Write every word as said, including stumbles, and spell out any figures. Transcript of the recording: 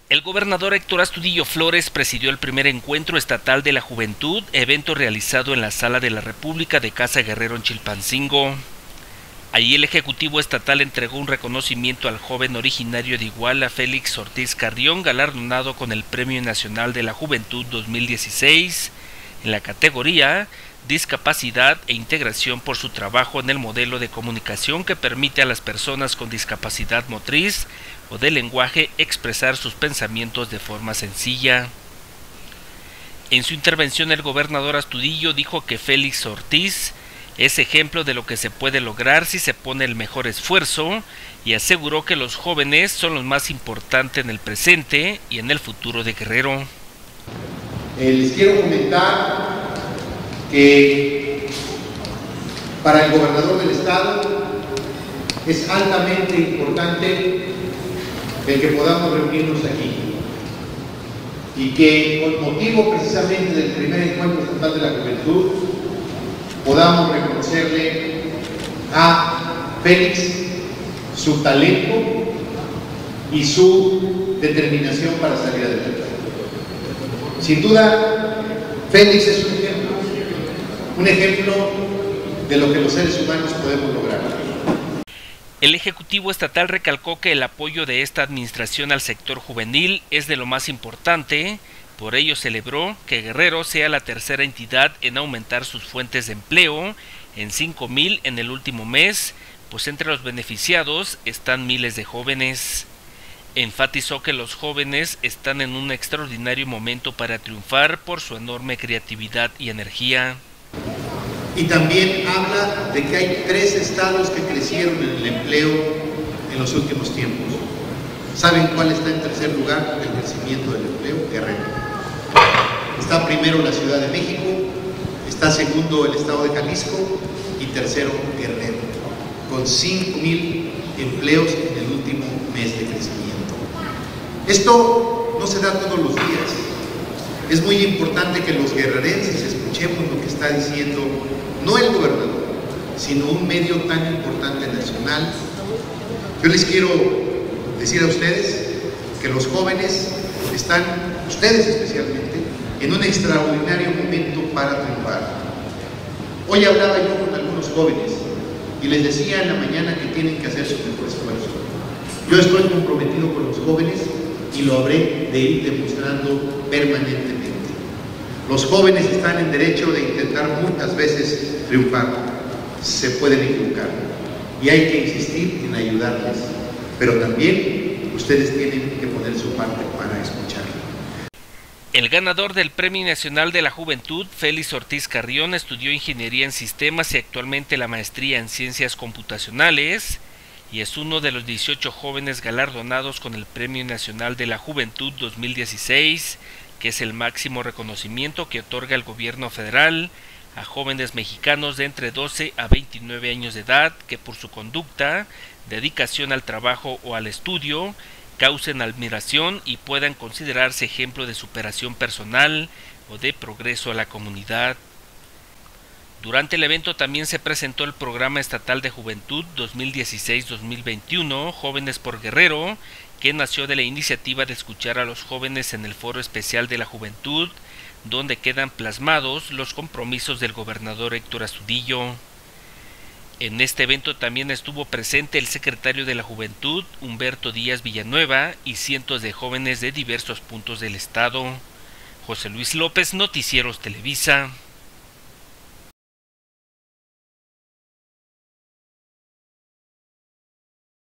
El gobernador Héctor Astudillo Flores presidió el primer encuentro estatal de la juventud, evento realizado en la Sala de la República de Casa Guerrero en Chilpancingo. Allí el Ejecutivo Estatal entregó un reconocimiento al joven originario de Iguala, Félix Ortiz Carrión, galardonado con el Premio Nacional de la Juventud dos mil dieciséis, en la categoría Discapacidad e Integración por su trabajo en el modelo de comunicación que permite a las personas con discapacidad motriz o de lenguaje expresar sus pensamientos de forma sencilla. En su intervención el gobernador Astudillo dijo que Félix Ortiz es ejemplo de lo que se puede lograr si se pone el mejor esfuerzo y aseguró que los jóvenes son los más importantes en el presente y en el futuro de Guerrero. Eh, les quiero comentar que para el gobernador del estado es altamente importante el que podamos reunirnos aquí y que con motivo precisamente del primer encuentro estatal de la juventud podamos reconocerle a Félix su talento y su determinación para salir adelante. Sin duda, Félix es un ejemplo, un ejemplo de lo que los seres humanos podemos lograr. El Ejecutivo Estatal recalcó que el apoyo de esta administración al sector juvenil es de lo más importante. Por ello celebró que Guerrero sea la tercera entidad en aumentar sus fuentes de empleo en cinco mil en el último mes, pues entre los beneficiados están miles de jóvenes. Enfatizó que los jóvenes están en un extraordinario momento para triunfar por su enorme creatividad y energía. Y también habla de que hay tres estados que crecieron en el empleo en los últimos tiempos. ¿Saben cuál está en tercer lugar en el crecimiento del empleo? Guerrero. Está primero la Ciudad de México, está segundo el estado de Jalisco y tercero Guerrero, con cinco mil empleos en el último mes de crecimiento. Esto no se da todos los días. Es muy importante que los guerrerenses escuchemos lo que está diciendo no el gobernador, sino un medio tan importante nacional. Yo les quiero decir a ustedes que los jóvenes están, ustedes especialmente, en un extraordinario momento para triunfar. Hoy hablaba yo con algunos jóvenes y les decía en la mañana que tienen que hacer su mejor esfuerzo. Yo estoy comprometido con los jóvenes y lo habré de ir demostrando permanentemente. Los jóvenes están en derecho de intentar muchas veces triunfar, se pueden equivocar y hay que insistir en ayudarles, pero también ustedes tienen que poner su parte para escuchar. El ganador del Premio Nacional de la Juventud, Félix Ortiz Carrión, estudió Ingeniería en Sistemas y actualmente la maestría en Ciencias Computacionales y es uno de los dieciocho jóvenes galardonados con el Premio Nacional de la Juventud dos mil dieciséis, que es el máximo reconocimiento que otorga el gobierno federal a jóvenes mexicanos de entre doce a veintinueve años de edad que por su conducta, dedicación al trabajo o al estudio, causen admiración y puedan considerarse ejemplo de superación personal o de progreso a la comunidad. Durante el evento también se presentó el Programa Estatal de Juventud dos mil dieciséis dos mil veintiuno, Jóvenes por Guerrero, que nació de la iniciativa de escuchar a los jóvenes en el Foro Especial de la Juventud, donde quedan plasmados los compromisos del gobernador Héctor Astudillo. En este evento también estuvo presente el secretario de la Juventud, Humberto Díaz Villanueva, y cientos de jóvenes de diversos puntos del estado. José Luis López, Noticieros Televisa.